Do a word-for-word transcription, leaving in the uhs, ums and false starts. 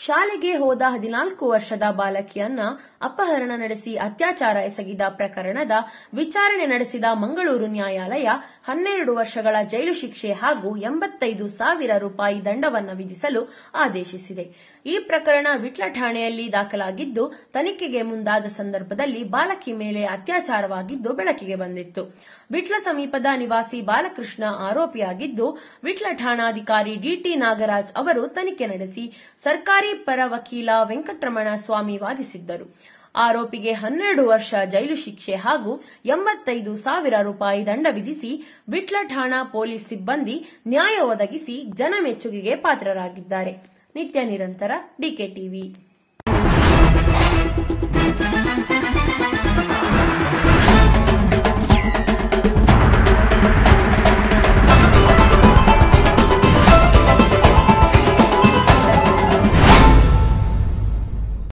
ಶಾಲೆಗೆ ಹೋದ ಹದಿನಾಲ್ಕು ವರ್ಷದ ಬಾಲಕಿಯನ್ನ ಅಪಹರಣ ನಡೆಸಿ ಅತ್ಯಾಚಾರ ಎಸಗಿದ ಪ್ರಕರಣದ ವಿಚಾರಣೆ ನಡೆಸಿದ ಮಂಗಳೂರು ನ್ಯಾಯಾಲಯ ಹನ್ನೆರಡು ವರ್ಷಗಳ ಜೈಲು ಶಿಕ್ಷೆ ಹಾಗೂ ಎಂಬತ್ತೈದು ಸಾವಿರ ರೂಪಾಯಿ ದಂಡವನ್ನು ವಿಧಿಸಲು ಆದೇಶಿಸಿದೆ. ಈ ಪ್ರಕರಣ ವಿಟ್ಲ ಠಾಣೆಯಲ್ಲಿ ದಾಖಲಾಗಿದ್ದು, ತನಿಖೆಗೆ ಮುಂದಾದ ಸಂದರ್ಭದಲ್ಲಿ ಬಾಲಕಿ ಮೇಲೆ ಅತ್ಯಾಚಾರವಾಗಿದ್ದು ಬೆಳಕಿಗೆ ಬಂದಿತ್ತು. ವಿಟ್ಲ ಸಮೀಪದ ನಿವಾಸಿ ಬಾಲಕೃಷ್ಣ ಆರೋಪಿಯಾಗಿದ್ದು, ವಿಟ್ಲ ಠಾಣಾಧಿಕಾರಿ ಡಿಟಿ ನಾಗರಾಜ್ ಅವರು ತನಿಖೆ ನಡೆಸಿ ಸರ್ಕಾರಿ ಪರ ವಕೀಲ ವೆಂಕಟರಮಣ ಸ್ವಾಮಿ ವಾದಿಸಿದ್ದರು. ಆರೋಪಿಗೆ ಹನ್ನೆರಡು ವರ್ಷ ಜೈಲು ಶಿಕ್ಷೆ ಹಾಗೂ ಎಂಬತ್ತೈದು ಸಾವಿರ ರೂಪಾಯಿ ದಂಡ ವಿಧಿಸಿ ವಿಟ್ಲ ಠಾಣಾ ಪೊಲೀಸ್ ಸಿಬ್ಬಂದಿ ನ್ಯಾಯ ಒದಗಿಸಿ ಜನಮೆಚ್ಚುಗೆಗೆ ಪಾತ್ರರಾಗಿದ್ದಾರೆ. ನಿತ್ಯ ನಿರಂತರ ಡಿಕೆ ಟಿವಿ.